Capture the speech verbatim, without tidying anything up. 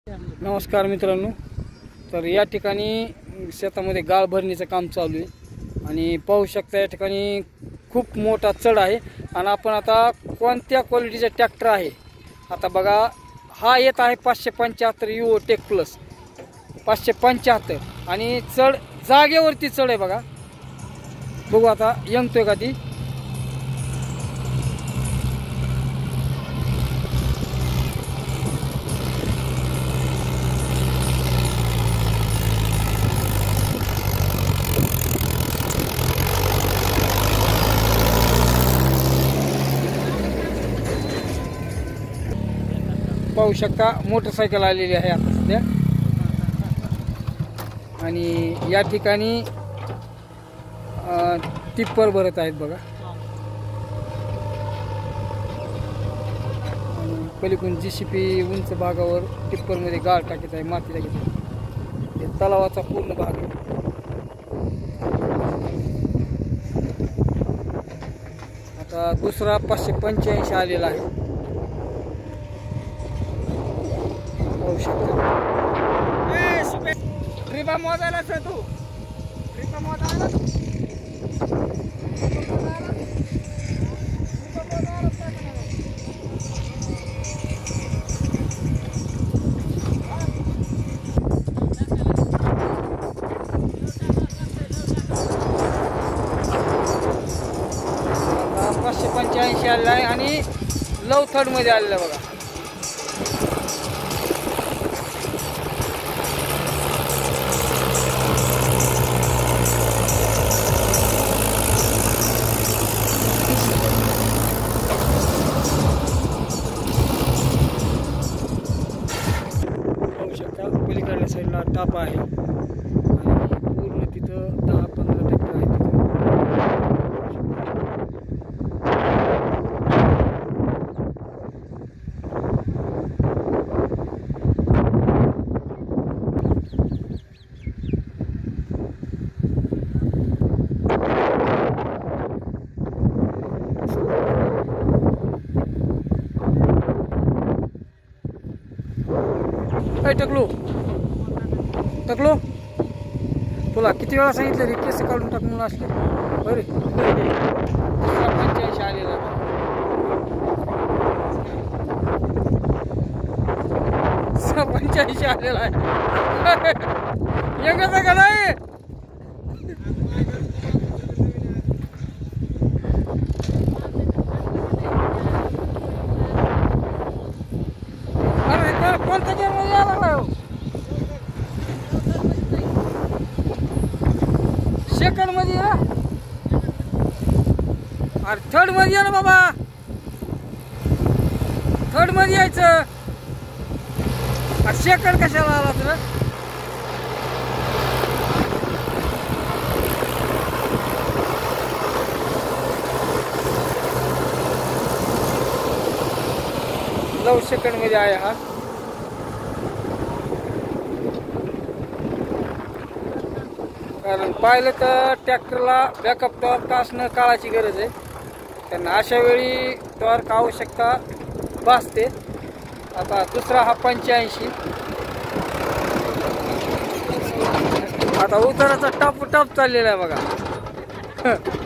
नमस्कार मित्रांनो, तर या ठिकाणी शेतामध्ये गाळ भरणीचं काम चालू आहे आणि पाहू शकता या ठिकाणी खूप मोठा चढ आहे आणि आपण आता कोणत्या क्वालिटीचा ट्रॅक्टर आहे आता बघा. हा येत आहे पाचशे पंच्याहत्तर युओ टेक प्लस पाचशे पंच्याहत्तर आणि चढ जागेवरती चढ आहे बघा. बघू आता यंगतोय का ती. पाहू शकता मोटरसायकल आलेली आहे आता सध्या आणि या ठिकाणी टिप्पर भरत आहेत बघा. आणि पलीकडून जीसीपी उंच भागावर टिप्परमध्ये गाळ टाकत आहे, माती टाकत आहे. हे तलावाचा पूर्ण भाग आहे. आता दुसरा पाचशे पंच्याऐंशी आलेला आहे. ट्रिपा मोजायला तू ट्रिपा मोजायला पाचशे पंच्याऐंशी आलेला आहे आणि लव थर्ड मध्ये आलेला बघा. पलीकडल्या साईडला टापा आहे आणि पूर्ण तिथं दहा पंधरा ट्रॅक्टर आहे तिथं. काय टकलो टकलो तुला किती वेळा सांगितलं रे केस काढून टाक म्हणून असले बरे. पंच्याऐंशी आलेला पंच्याऐंशी आलेला आहे. यंगाचा का नाही कोणत्या गेम मध्ये यायला लागलाय हो. सेकंड मध्ये या अरे थर्ड मध्ये या ना बाबा. थर्ड मध्ये यायचं अरे सेकंड कशाला आला तुला. नऊ सेकंड मध्ये आहे हा. कारण पाहिलं तर ट्रॅक्टरला बॅकअप टॉर्क असणं काळाची गरज आहे. त्यांना अशा वेळी टॉर्क आवश्यकता भासते. आता दुसरा हा पंच्याऐंशी. आता उताराचा टप टप चाललेला आहे बघा.